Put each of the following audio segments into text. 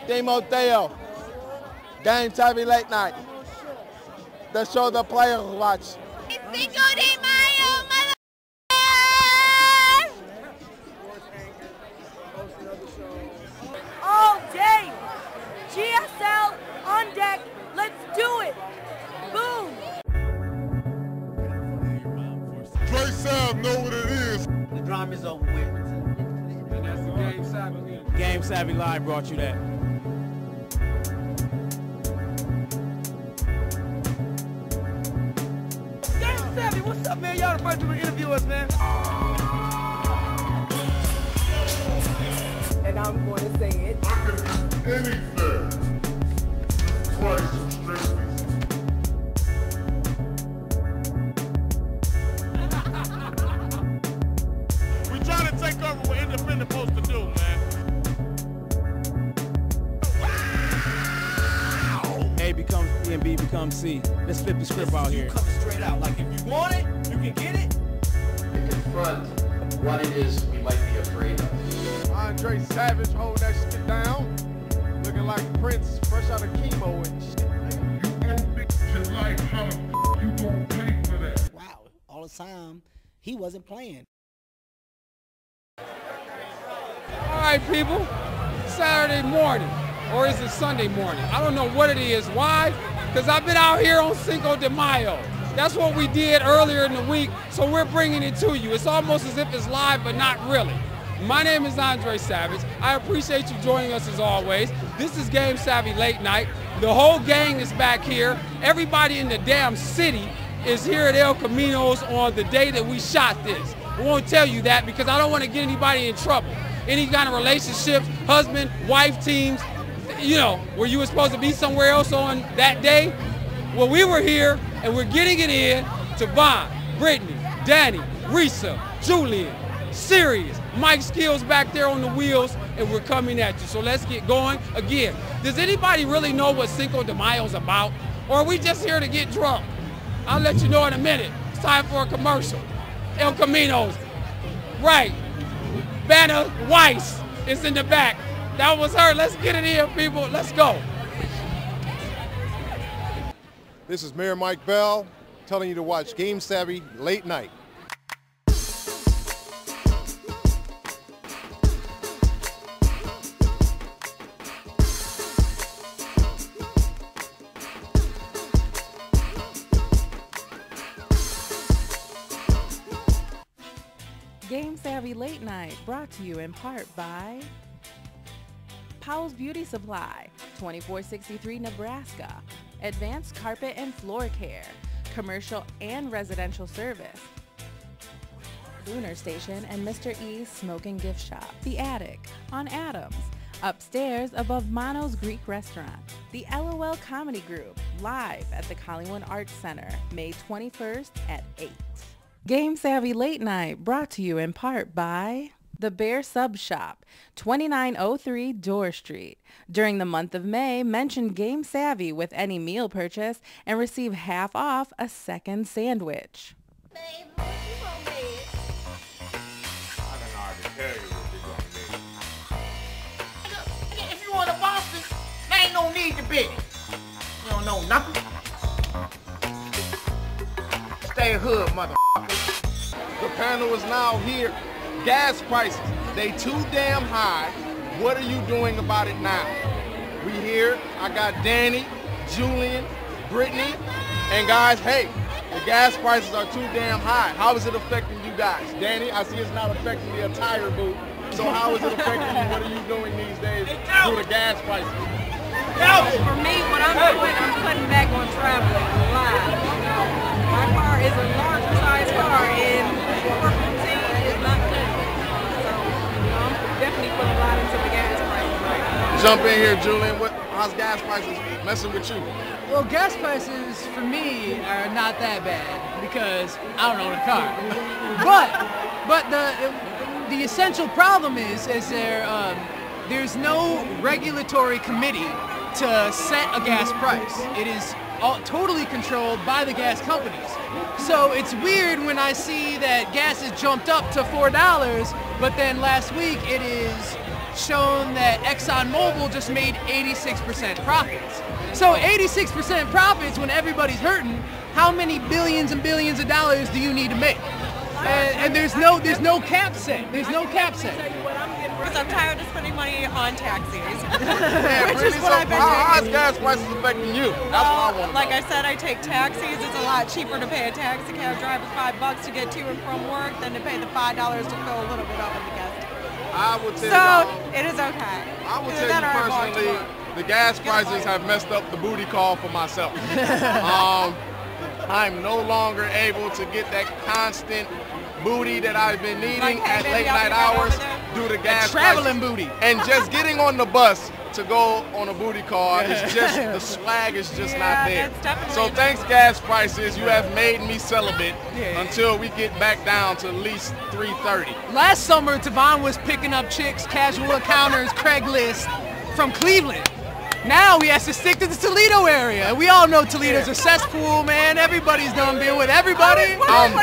Timoteo, Game Savvy Late Night. The show the players watch. Cinco de Mayo, mother. All day. GSL on deck. Let's do it. Boom. Dre Sav know what it is. The drama is over with. And that's the Game Savvy. Game Savvy Live brought you that. Game Savvy, what's up, man? Y'all the first to interview us, man. And I'm going to say it. I can do anything. Twice some straight. We trying to take over what independent supposed to do, man. A becomes B and B becomes C. Let's flip the script out here. Coming straight out. Like, if you want it, you can get it. To confront what it is we might be afraid of. Andre Savage holding that shit down. Looking like Prince fresh out of chemo and shit. You owe bitches like how the you gonna pay for that? Wow, all the time he wasn't playing. All right, people. Saturday morning, or is it Sunday morning? I don't know what it is. Why? Because I've been out here on Cinco de Mayo. That's what we did earlier in the week, so we're bringing it to you. It's almost as if it's live, but not really. My name is Andre Savage. I appreciate you joining us as always. This is Game Savvy Late Night. The whole gang is back here. Everybody in the damn city is here at El Camino's on the day that we shot this. I won't tell you that because I don't want to get anybody in trouble. Any kind of relationships, husband, wife teams, you know, where you were supposed to be somewhere else on that day. Well, we were here and we're getting it in to Von, Brittany, Danny, Risa, Julian, Sirius, Mike Skills back there on the wheels, and we're coming at you. So let's get going. Again, does anybody really know what Cinco de Mayo is about? Or are we just here to get drunk? I'll let you know in a minute. It's time for a commercial. El Camino's. Right. Vanna Weiss is in the back. That was her. Let's get it in, people. Let's go. This is Mayor Mike Bell telling you to watch Game Savvy Late Night. Game Savvy Late Night brought to you in part by Powell's Beauty Supply, 2463 Nebraska, Advanced Carpet and Floor Care, Commercial and Residential Service, Lunar Station and Mr. E's Smoke and Gift Shop, The Attic on Adams, upstairs above Mono's Greek Restaurant, the LOL Comedy Group, live at the Collingwood Arts Center, May 21st at 8. Game Savvy Late Night brought to you in part by The Bear Sub Shop, 2903 Door Street. During the month of May, mention Game Savvy with any meal purchase and receive half off a second sandwich. I don't know how to tell you what you're gonna need. If you want a Boston, there ain't no need to bid. You don't know nothing. Stay hood, mother. The panel is now here. Gas prices, they too damn high. What are you doing about it now? We here. I got Danny, Julian, Brittany, and guys, hey, the gas prices are too damn high. How is it affecting you guys? Danny, I see it's not affecting the entire booth. So how is it affecting you? What are you doing these days through the gas prices? For me, what I'm doing, I'm cutting back on traveling a lot. My car is a larger size car, and work routine is not good. So I'm definitely putting a lot into the gas prices right now. Jump in here, Julian. How's gas prices messing with you? Well, gas prices for me are not that bad because I don't own a car. But the essential problem is there's no regulatory committee to set a gas price. It is totally controlled by the gas companies. So it's weird when I see that gas has jumped up to $4, but then last week it is shown that ExxonMobil just made 86% profits. So 86% profits when everybody's hurting, how many billions and billions of dollars do you need to make? And there's no cap set. There's no cap set. Because I'm tired of spending money on taxis. Yeah, Which is what I've been how is doing. gas prices affecting you? That's what I want to Like know. I said, I take taxis. It's a lot cheaper to pay a taxi cab driver $5 to get to and from work than to pay the $5 to fill a little bit up at the gas station. I would tell So it is okay. I will Either tell that or I you walk to personally, work. the gas prices have messed up the booty call for myself. I'm no longer able to get that constant booty that I've been needing Like, hey, at baby, late I'll be night right hours over there. due to gas traveling prices. booty. And just getting on the bus to go on a booty call is just, the swag is just not there. that's definitely So true. thanks gas prices, you have made me celibate Yeah. until we get back down to at least 330. Last summer, Tavon was picking up chicks, casual encounters, Craigslist from Cleveland. Now he has to stick to the Toledo area. We all know Toledo's a cesspool, man. Everybody's done been with everybody.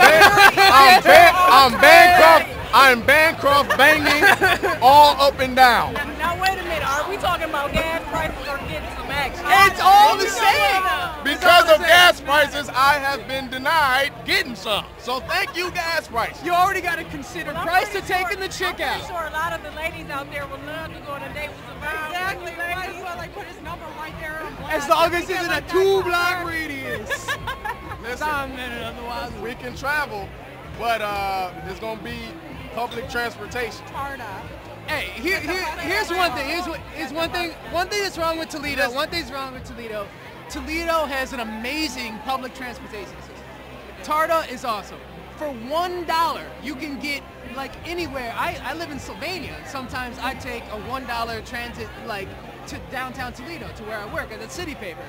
I'm Bancroft banging all up and down. Now wait a minute. Are we talking about gas prices or getting some action? It's all the same. Because of gas prices, I have been denied getting some. So thank you, gas prices. You already got to consider price to taking the chick I'm out. sure a lot of the ladies out there would love to go on a date with Savon. Exactly. Might as well like put his number right there on blast. As long as We it's get in a like that 2-block car. radius. Listen, Otherwise, we can travel, but there's gonna be public transportation. Tarda. Hey, here's one thing. Here's one thing. One thing that's wrong with Toledo. One thing's wrong with Toledo. Toledo has an amazing public transportation system. Tarda is awesome. For $1, you can get like anywhere. I live in Sylvania. Sometimes I take a $1 transit like to downtown Toledo to where I work at the city paper.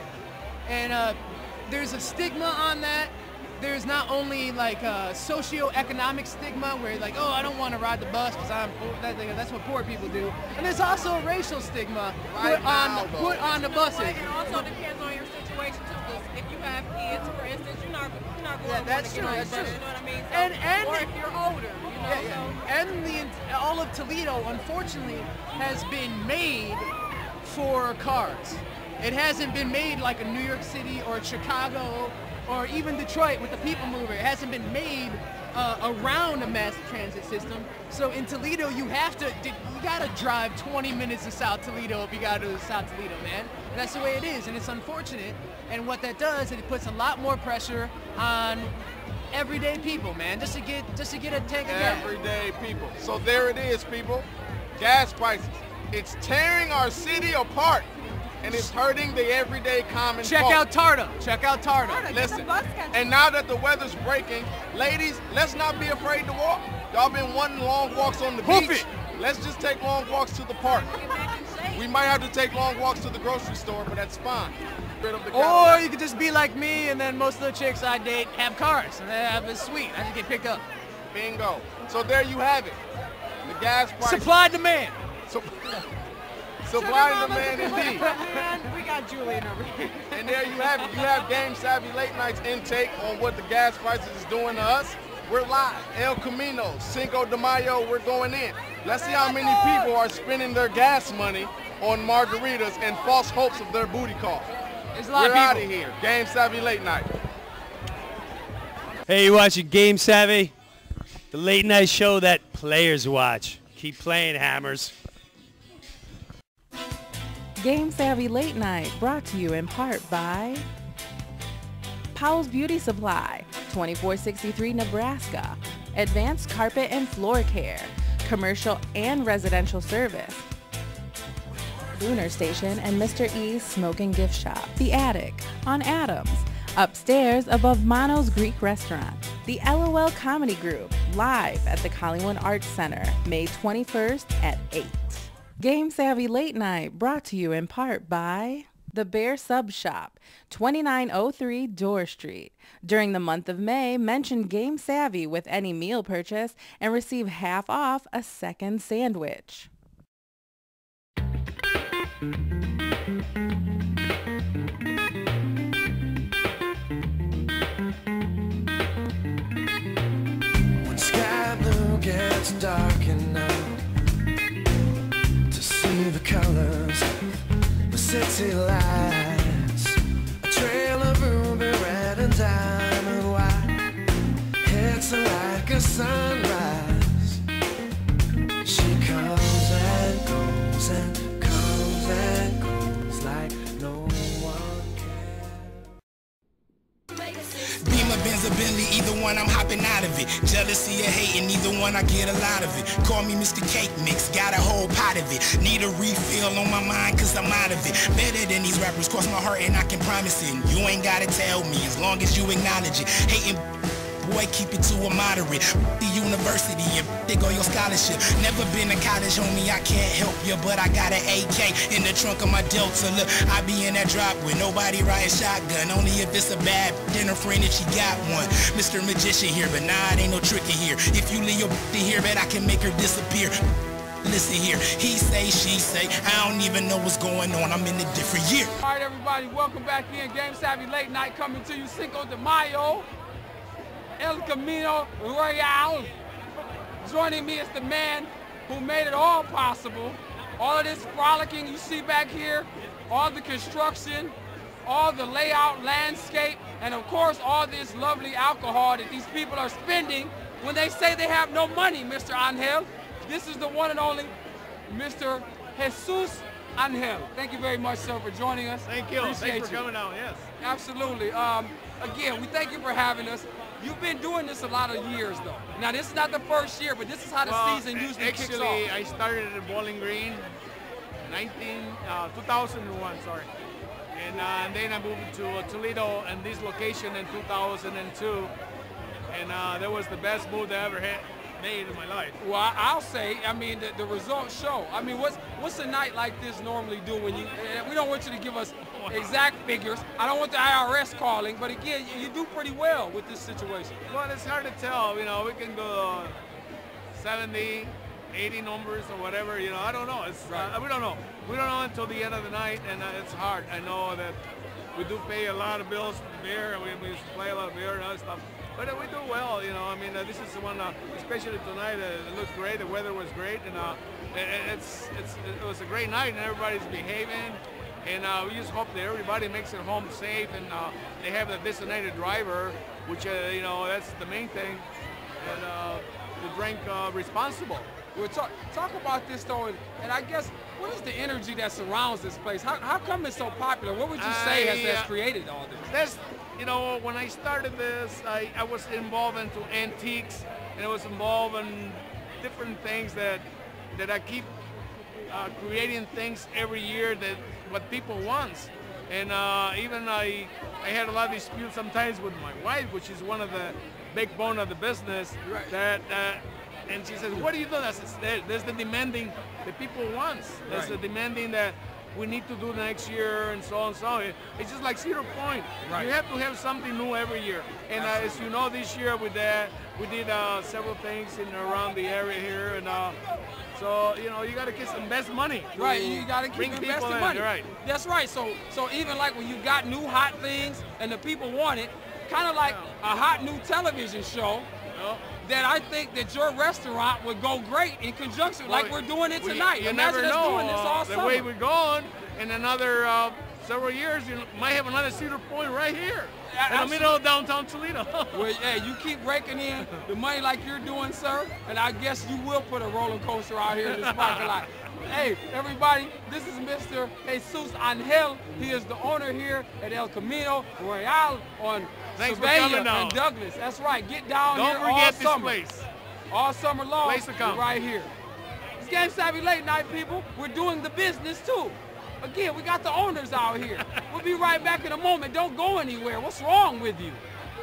And there's a stigma on that. There's not only like a socio-economic stigma where like, oh, I don't want to ride the bus because I'm poor. That's what poor people do. And there's also a racial stigma put on the buses. It also depends on your situation too. Because if you have kids, for instance, you're not going that's to get true, on the that's bus. true. You know what I mean? And or if you're older, you know. And all of Toledo, unfortunately, has been made for cars. It hasn't been made like a New York City or Chicago or even Detroit with the People Mover. It hasn't been made around a mass transit system. So in Toledo, you gotta drive 20 minutes to South Toledo if you gotta go to South Toledo, man. And that's the way it is, and it's unfortunate. And what that does is it puts a lot more pressure on everyday people, man, just to get a tank of gas. Everyday people. So there it is, people. Gas prices. It's tearing our city apart, and it's hurting the everyday common Check folk. out Tarda. Check out Tarda. Listen, and now that the weather's breaking, ladies, let's not be afraid to walk. Y'all been wanting long walks on the Hoof beach. it. Let's just take long walks to the park. We might have to take long walks to the grocery store, but that's fine. Rid of the Or Cadillac. you could just be like me, and then most of the chicks I date have cars, and they have it sweet. I just get picked up. Bingo. So there you have it. The gas price. Supply demand. Supply and demand indeed. Man, we got Julian over here. And there you have it. You have Game Savvy Late Night's intake on what the gas prices is doing to us. We're live. El Camino, Cinco de Mayo, we're going in. Let's see how many people are spending their gas money on margaritas and false hopes of their booty call. There's a lot We're of out people. of here. Game Savvy Late Night. Hey, you watching Game Savvy? The late night show that players watch. Keep playing, Hammers. Game Savvy Late Night, brought to you in part by Powell's Beauty Supply, 2463 Nebraska, Advanced Carpet and Floor Care, Commercial and Residential Service, Lunar Station and Mr. E's Smoke and Gift Shop, The Attic on Adams, upstairs above Mono's Greek Restaurant, the LOL Comedy Group, live at the Collingwood Arts Center, May 21st at 8. Game Savvy Late Night, brought to you in part by The Bear Sub Shop, 2903 Door Street. During the month of May, mention Game Savvy with any meal purchase and receive half off a second sandwich. When sky blue gets dark enough city lights, a trail of ruby red and diamond white. It's like a sunrise. She comes and goes and comes and goes like no one cares. Beamer, Benz, or Bentley, either one I'm hopping out of it. Jealousy or hating, either one I get a lot of it. Call me Mr. Cake Mix, got a whole pot of it. Need a refill on my mind cause I'm out of it. Better than these rappers, cross my heart and I can promise it. You ain't gotta tell me as long as you acknowledge it. Hating boy, keep it to a moderate. The university and they go your scholarship. Never been to college, homie, I can't help you, but I got an AK in the trunk of my Delta. Look, I be in that drop with nobody riding shotgun. Only if it's a bad dinner friend that she got one. Mr. Magician here, but nah, it ain't no trick in here. If you leave your here, bet I can make her disappear. Listen here, he say, she say, I don't even know what's going on. I'm in a different year. All right, everybody, welcome back in. Game Savvy Late Night coming to you Cinco de Mayo. El Camino Royale. Joining me is the man who made it all possible. All of this frolicking you see back here, all the construction, all the layout, landscape, and of course all this lovely alcohol that these people are spending when they say they have no money, Mr. Angel. This is the one and only Mr. Jesus Angel. Thank you very much, sir, for joining us. Thank you. Appreciate Thanks for coming out, yes. Absolutely. Again, we thank you for having us. You've been doing this a lot of years, though. Now, this is not the first year, but this is how the season usually kicks off. Actually, I started at Bowling Green 2001, sorry. And then I moved to Toledo and this location in 2002. And that was the best move I ever made in my life. Well, I'll say, I mean, the results show. I mean, what's a night like this normally do when you, we don't want you to give us exact figures. I don't want the IRS calling, but again, you do pretty well with this situation. Well, it's hard to tell, you know, we can go 70, 80 numbers or whatever, you know, I don't know. It's we don't know. We don't know until the end of the night, and it's hard. I know that we do pay a lot of bills for beer, and we play a lot of beer and other stuff. But we do well, you know. I mean, this is the one, especially tonight. It looks great. The weather was great, and it was a great night, and everybody's behaving. And we just hope that everybody makes it home safe, and they have a designated driver, which you know, that's the main thing. And to drink responsible. Well, talk about this though, and I guess what is the energy that surrounds this place? How come it's so popular? What would you say has created all this? You know, when I started this, I was involved into antiques, and I was involved in different things that I keep creating things every year that what people want. And even I had a lot of disputes sometimes with my wife, which is one of the big bone of the business. Right. That and she says, "What are you doing?" I said, "There's the demanding that people want. There's the demanding that we need to do next year, and so on and so on." It's just like Cedar Point. Right. You have to have something new every year. And as you know, this year we did several things in around the area here, and so you know, you got to invest money. Right, you got to keep investing money. Right. That's right. So even like when you got new hot things and the people want it, kind of like a hot new television show. That I think that your restaurant would go great in conjunction, like we're doing it tonight. You Imagine never us know doing this all the summer. way we're going. In another several years, you might have another Cedar Point right here in the middle of downtown Toledo. Well, yeah, you keep raking in the money like you're doing, sir, and I guess you will put a roller coaster out here in this parking lot. Hey, everybody, this is Mr. Jesus Angel. He is the owner here at El Camino Royale on Sylvania and Douglas. That's right. Get down here all summer. Don't forget this place. All summer long, place to come. Right here. It's Game Savvy Late Night, people. We're doing the business, too. Again, we got the owners out here. We'll be right back in a moment. Don't go anywhere. What's wrong with you?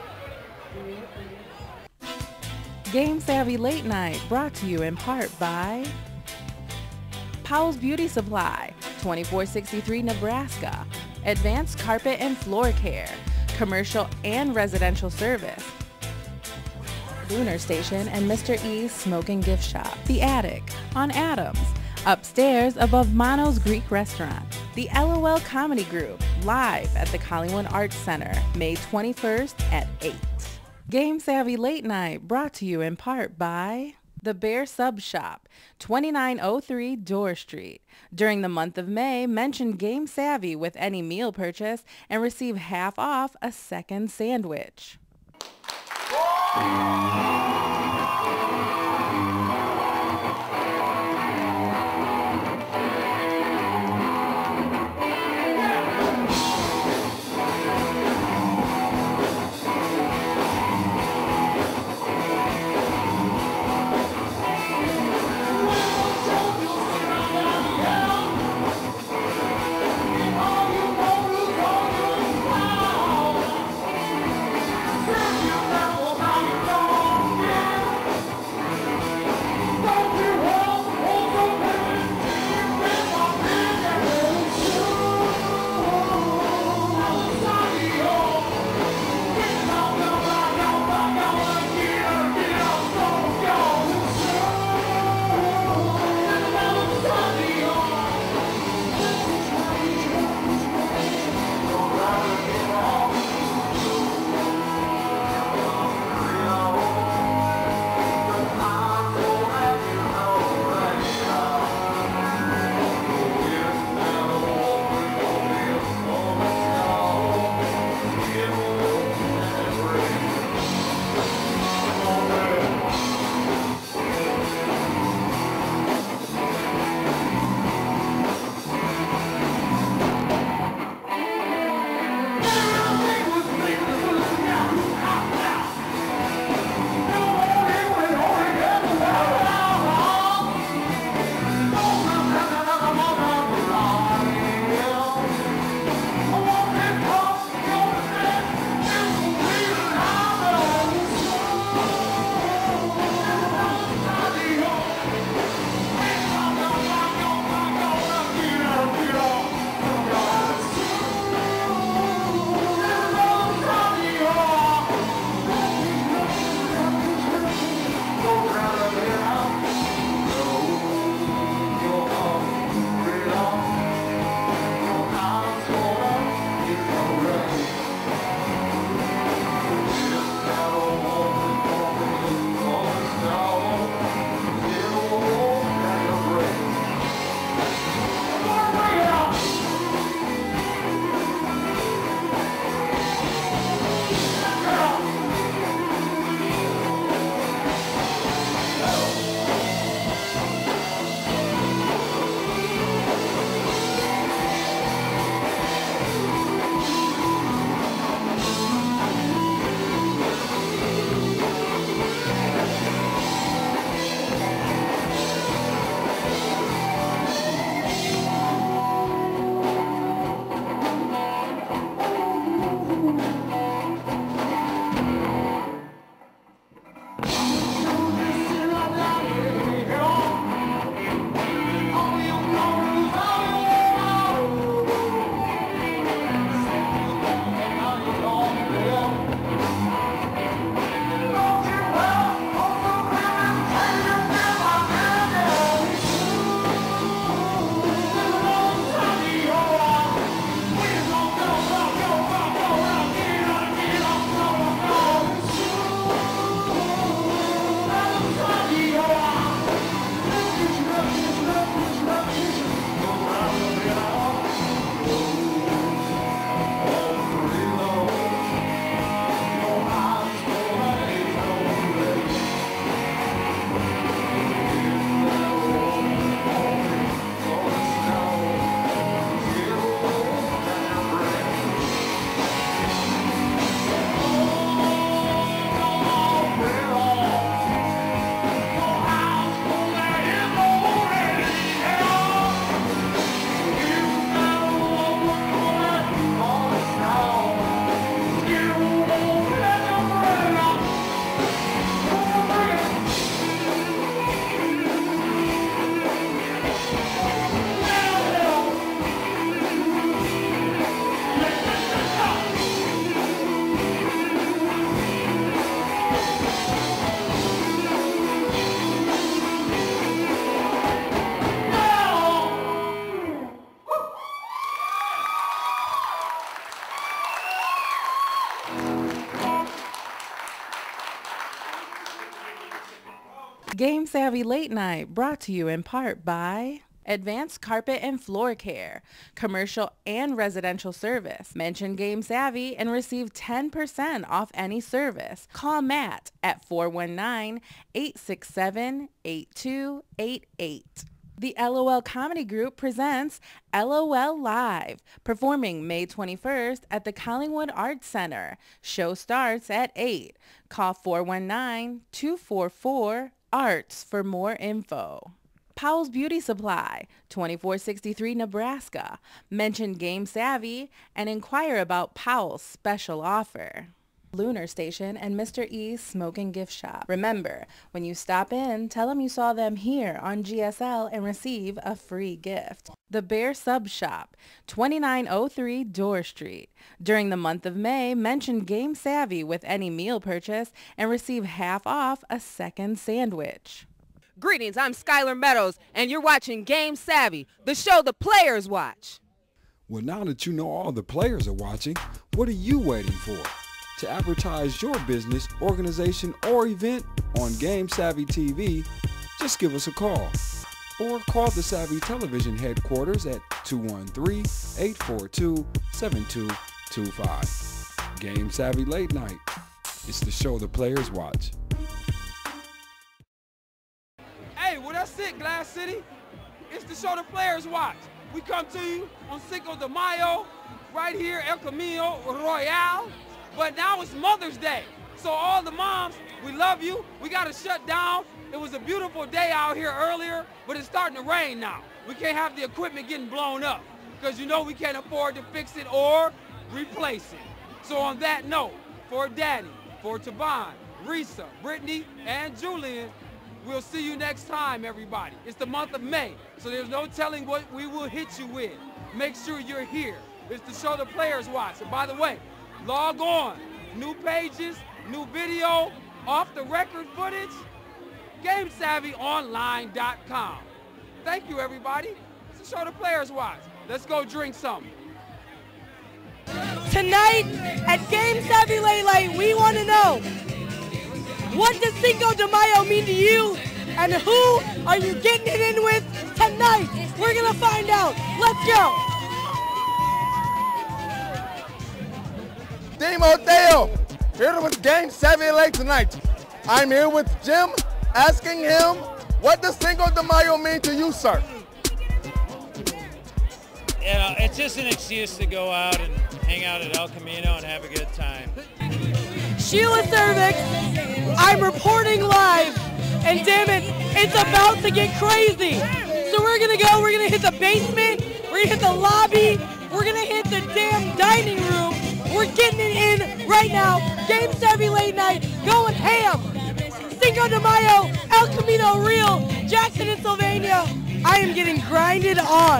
Game Savvy Late Night, brought to you in part by Powell's Beauty Supply, 2463 Nebraska, Advanced Carpet and Floor Care, commercial and residential service, Lunar Station and Mr. E's Smoke and Gift Shop, The Attic on Adams, upstairs above Mono's Greek Restaurant, the LOL Comedy Group, live at the Collingwood Arts Center, May 21st at 8. Game Savvy Late Night, brought to you in part by The Bear Sub Shop, 2903 Door Street. During the month of May, mention Game Savvy with any meal purchase and receive half off a second sandwich. Yeah. Game Savvy Late Night, brought to you in part by Advanced Carpet and Floor Care, commercial and residential service. Mention Game Savvy and receive 10% off any service. Call Matt at 419-867-8288. The LOL Comedy Group presents LOL Live, performing May 21st at the Collingwood Arts Center. Show starts at 8. Call 419-244-ARTS for more info. Powell's Beauty Supply, 2463 Nebraska. Mention Game Savvy and inquire about Powell's special offer. Lunar Station and Mr. E's Smoke and Gift Shop. Remember, when you stop in, tell them you saw them here on GSL and receive a free gift. The Bear Sub Shop, 2903 Door Street. During the month of May, mention Game Savvy with any meal purchase and receive half off a second sandwich. Greetings, I'm Skylar Meadows, and you're watching Game Savvy, the show the players watch. Well, now that you know all the players are watching, what are you waiting for? To advertise your business, organization, or event on Game Savvy TV, just give us a call. Or call the Savvy Television headquarters at 213-842-7225. Game Savvy Late Night. It's the show the players watch. Hey, well, that's it, Glass City. It's the show the players watch. We come to you on Cinco de Mayo, right here, El Camino Royale. But now it's Mother's Day. So all the moms, we love you. We got to shut down. It was a beautiful day out here earlier, but it's starting to rain now. We can't have the equipment getting blown up because you know we can't afford to fix it or replace it. So on that note, for Daddy, for Taban, Risa, Brittany, and Julian, we'll see you next time, everybody. It's the month of May, so there's no telling what we will hit you with. Make sure you're here. It's the show the players watch. And by the way, log on. New pages, new video, off the record footage, GameSavvyOnline.com. Thank you, everybody. It's the show the players watch. Let's go drink something. Tonight at Game Savvy Late Night, we want to know, what does Cinco de Mayo mean to you? And who are you getting it in with tonight? We're going to find out. Let's go. Demo Dale, here with Game Savvy Late tonight. I'm here with Jim, asking him, what does Cinco de Mayo mean to you, sir? You know, it's just an excuse to go out and hang out at El Camino and have a good time. Sheila Cervix, I'm reporting live, and damn it, it's about to get crazy. So we're gonna go, we're gonna hit the basement, we're gonna hit the lobby, we're gonna hit the damn dining room. We're getting it in right now. Game Savvy Late Night, going ham. Cinco de Mayo, El Camino Real, Jackson, Pennsylvania. I am getting grinded on.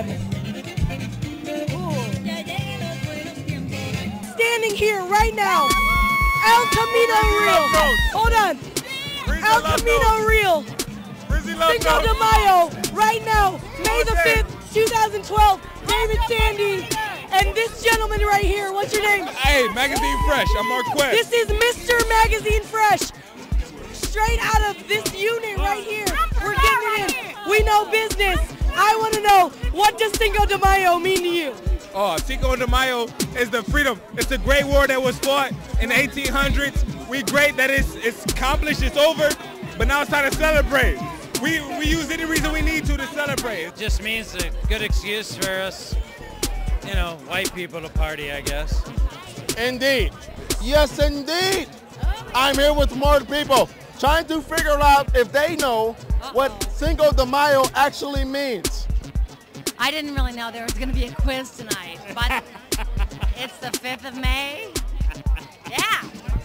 Standing here right now, El Camino Real. Hold on. El Camino Real. Cinco de Mayo, right now, May the 5th, 2012. David Sandy. And this gentleman right here, what's your name? Hey, Magazine Fresh, I'm Marquette. This is Mr. Magazine Fresh. Straight out of this unit right here. We're getting it in. We know business. I want to know, what does Cinco de Mayo mean to you? Oh, Cinco de Mayo is the freedom. It's a great war that was fought in the 1800s. We great that it's accomplished, it's over, but now it's time to celebrate. We use any reason we need to celebrate. It just means a good excuse for us, you know, white people to party, I guess. Indeed. Yes, indeed. I'm here with more people trying to figure out if they know what Cinco de Mayo actually means. I didn't really know there was going to be a quiz tonight, but it's the 5th of May. Yeah.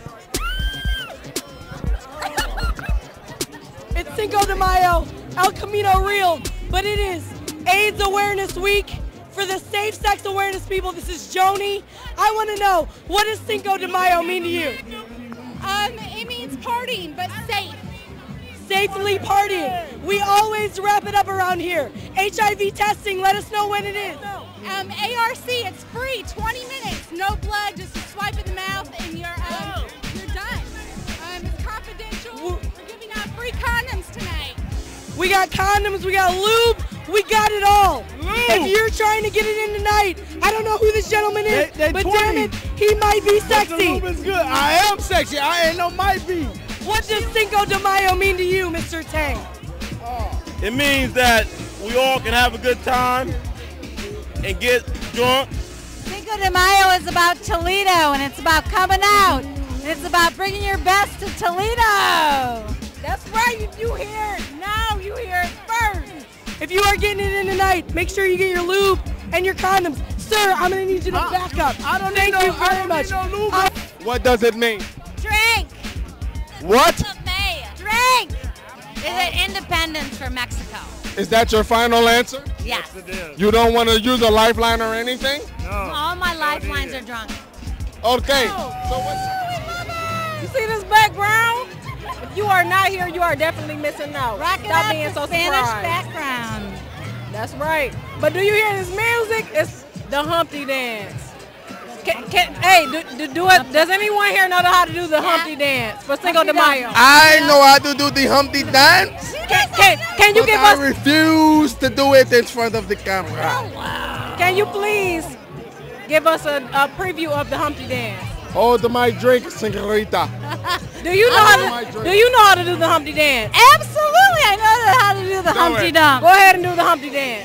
It's Cinco de Mayo, El Camino Real, but it is AIDS Awareness Week. For the safe sex awareness people, this is Joni. I want to know, what does Cinco de Mayo mean to you? It means partying, but safe. Safely partying. We always wrap it up around here. HIV testing, let us know when it is. ARC, it's free, 20 minutes, no blood, just swipe in the mouth and you're done. It's confidential. We're giving out free condoms tonight. we got condoms, we got lube, we got it all. If you're trying to get it in tonight, I don't know who this gentleman is, They but 20. damn it, he might be sexy. The lube is good. I am sexy. I ain't no might be. What does Cinco de Mayo mean to you, Mr. Tang? It means that we all can have a good time and get drunk. Cinco de Mayo is about Toledo, and it's about coming out. And it's about bringing your best to Toledo. That's right, you hear it now, you hear it first. If you are getting it in tonight, make sure you get your lube and your condoms. Sir, I'm gonna need you to back up. I don't Thank need you no, I very don't much. need no lube. What does it mean? Drink. What? Drink. Is it independence for Mexico? Is that your final answer? Yes. You don't want to use a lifeline or anything? All my lifelines are drunk. Okay. You see this background? If you are not here, you are definitely missing out. Rocking Stop out being the so Spanish surprised. background. That's right. But do you hear this music? It's the Humpty Dance. Does anyone here know how to do the Humpty Dance for Cinco de Mayo? I know how to do the Humpty Dance. Can you but give I us? refuse to do it in front of the camera. Can you please give us a preview of the Humpty Dance? Hold my drink, señorita. Do you know how to do the Humpty Dance? Absolutely, I know how to do the Humpty Dump. Go ahead and do the Humpty Dance.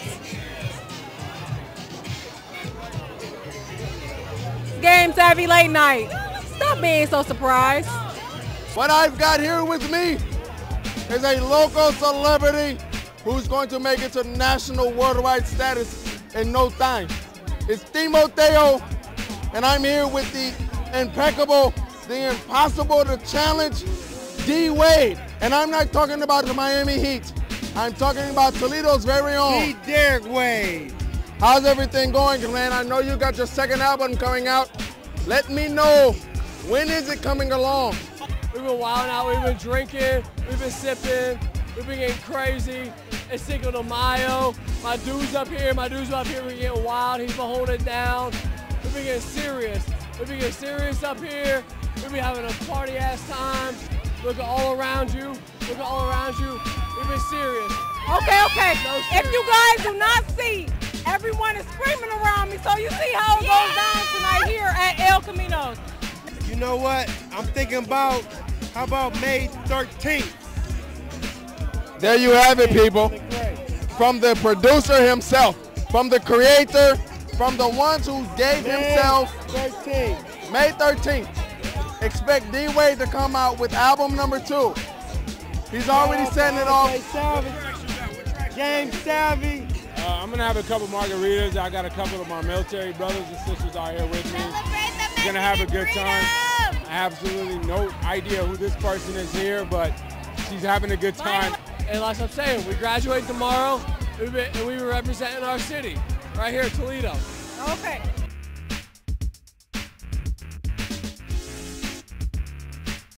Game Savvy Late Night. Stop being so surprised. What I've got here with me is a local celebrity who's going to make it to national worldwide status in no time. It's Timoteo, and I'm here with the impeccable, the impossible to challenge, D-Wade. And I'm not talking about the Miami Heat. I'm talking about Toledo's very own. Derek Wade. How's everything going, Glenn? I know you got your second album coming out. Let me know, when is it coming along? We've been wilding out, we've been drinking, we've been sipping, we've been getting crazy. It's Cinco de Mayo. My dude's up here, we're getting wild, he's been holding it down. We've been getting serious. We've been getting serious up here. We've been having a party ass time. Look all around you, We've been serious. Okay. If you guys do not see, everyone is screaming around me, so you see how it goes down tonight here at El Camino's. You know what? I'm thinking about, how about May 13th? There you have it, people. From the producer himself, from the creator, from the ones who gave himself May 13th. Expect D-Wade to come out with album number 2. He's already setting it off. Game Savvy. I'm going to have a couple margaritas. I got a couple of my military brothers and sisters out here with me. We're going to have a good time. I have absolutely no idea who this person is here, but she's having a good time. And like I'm saying, we graduate tomorrow, and we were representing our city, right here in Toledo. Okay.